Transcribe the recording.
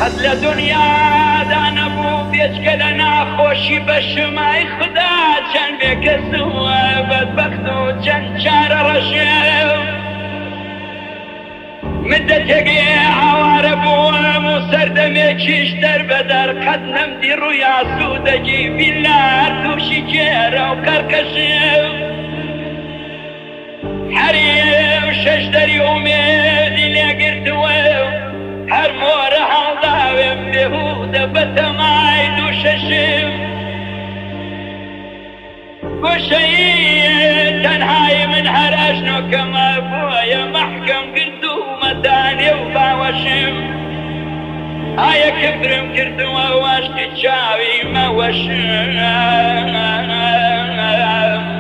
قد لدنيا دانبو بيجك لنا خوشي بشماي خدا چند بكسو بدبختو چند شار رشيو مدتك عواربو مسردمي چيش در بدر قد نمدي رويا سودجي بالله توشي جيرا وكركشيو حريم شجدر يومي لقرتوو هر مور حضاوم بهود بتماي دوششم وشي تنهاي من هرشنو كما بويا محكم قلتو مداني وباوشم هاي كبرم كرتو واشتي تشاوي ما وشم